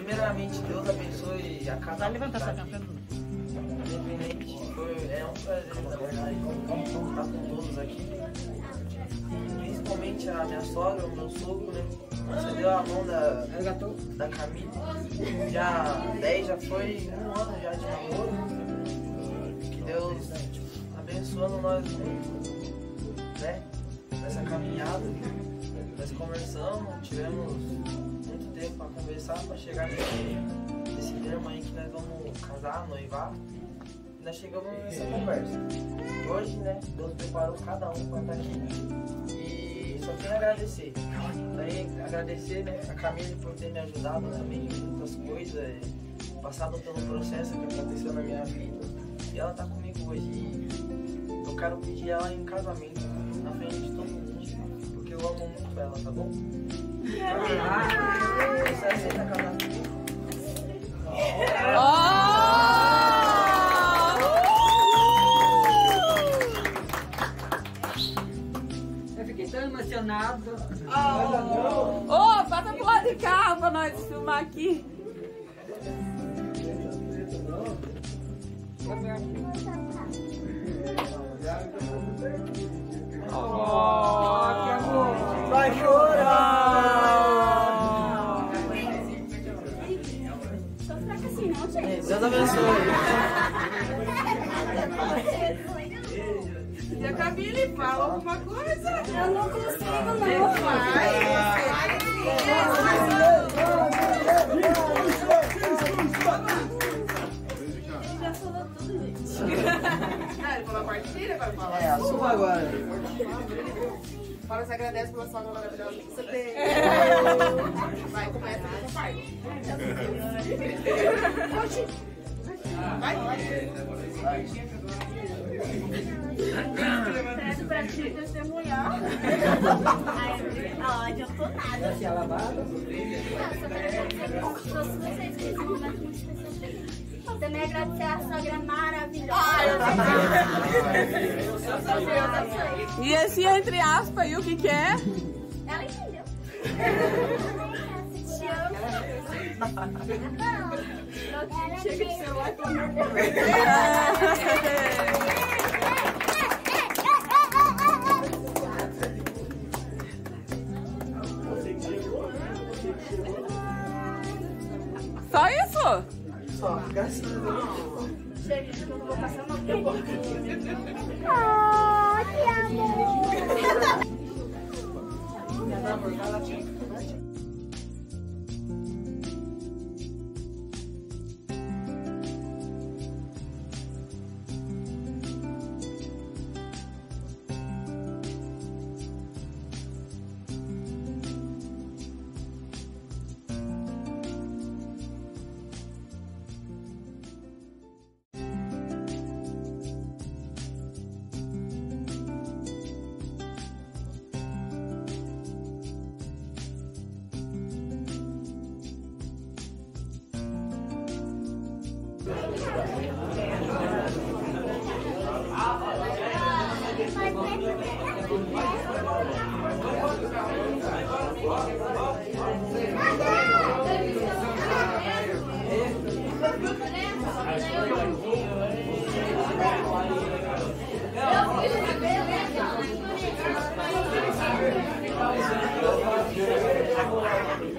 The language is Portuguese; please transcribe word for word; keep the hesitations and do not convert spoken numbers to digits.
primeiramente, Deus abençoe a cada Vai levantar essa aqui. câmera. Independente, foi, é um prazer, na verdade, estar com todos aqui. Principalmente a minha sogra, o meu sogro, né? Você deu a mão da, da Camila. Já dez, já foi um ano já de namoro. Que Deus abençoando nós muito, né? Nessa caminhada. Nós conversamos, tivemos muito tempo para conversar, para chegar nesse, nesse termo aí que nós vamos casar, noivar. E nós chegamos nessa conversa. Hoje, né, Deus preparou cada um para estar aqui. E só quero agradecer. Daí, agradecer, né, a Camille por ter me ajudado também em muitas coisas, passado pelo processo que aconteceu na minha vida. E ela tá comigo hoje. E eu quero pedir ela em casamento, na frente de todo mundo, porque eu amo muito ela, tá bom? Você aceita casar comigo? Eu fiquei tão emocionado. Ô, oh, passa pro lado de cá pra nós filmar aqui. Oh, que amor. Vai chorar! Só fraca assim não, gente. Deus abençoe. E a Camille fala alguma coisa? Eu não consigo, não. Já falou tudo, gente. Ah, ele falou a parte dele, vai falar. É, assuma agora. Fala, você agradece pela sogra maravilhosa que você tem. Vai, começa com o pai. Vai. Peço pra ti testemunhar. Ai, não adiantou nada. Se lavada. Não, só quero agradecer por todos vocês que esse momento muito especial pra mim. Também agradecer a sogra maravilhosa. E esse entre aspas aí, o que que é? Ela entendeu. Te amo. Não, chega de celular, pelo amor de Deus. Só isso? Só, graças a Deus. Chega, que eu não vou passar uma tempo. Ah, que amor. Minha amor, vai lá, tia. Thank you.